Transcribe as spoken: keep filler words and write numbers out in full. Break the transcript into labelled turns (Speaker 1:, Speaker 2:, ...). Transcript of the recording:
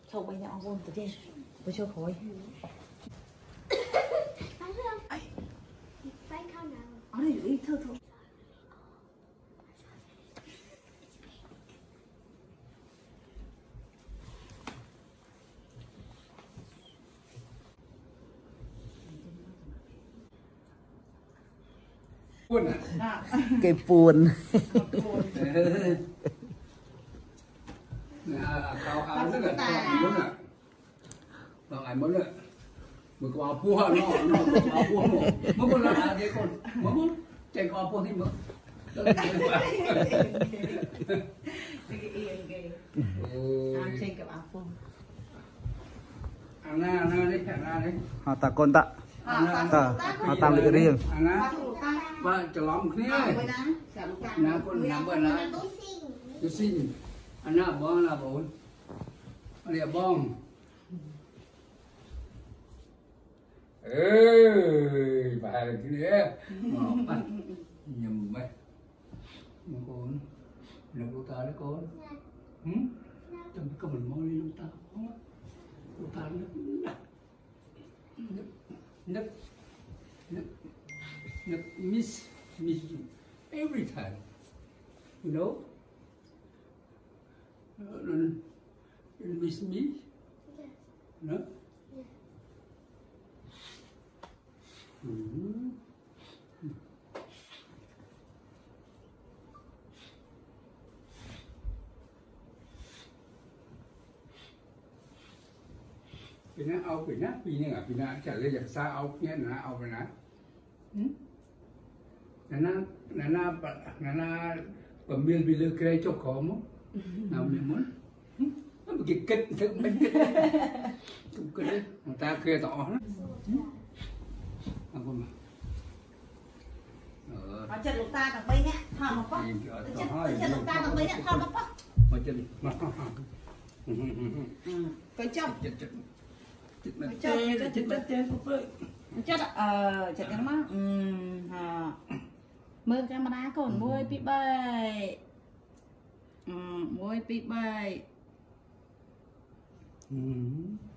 Speaker 1: Châu bây giờ ông từ trên tôi cho khói ở đây đi thưa thôi
Speaker 2: buồn
Speaker 1: à
Speaker 3: cái buồn
Speaker 2: kau ada kan kau mana bang ai mana mực kau apa nó nó kau apa nó mực kau nak dia kau mực cek kau apa ni mực
Speaker 1: cái yên cái ăn trên cái áo phông
Speaker 2: anh na anh đi anh na đi
Speaker 3: họ ta con ta ta họ tam được riêng
Speaker 2: anh na ba chờ lắm kia na con na bên na tôi xin anh na bong là bốn anh đi bong ơi bà là cái đấy ngọt anh nhầm vậy mà con là cô ta đấy con hử trong cái mình môi lên ta không cô ta nó nức nức nức nức miss miss you every time you know uh, you miss me no mm-hmm. Pina au pina pina ngah pina cari yang sa au pina na au pina, nana nana nana pemil bila kira cok kamu, nama mun, apa kiket tu kiket, tu kiket, kita kira tak on, aku mah.
Speaker 1: ở chân lục ta đằng bên nhá thò một phát chân lục ta đằng bên nhá thò một phát
Speaker 2: macam
Speaker 1: cái chồng
Speaker 2: chết chết chết chết
Speaker 1: chết ờ chết cái má mưa camera còn môi pi bay môi pi bay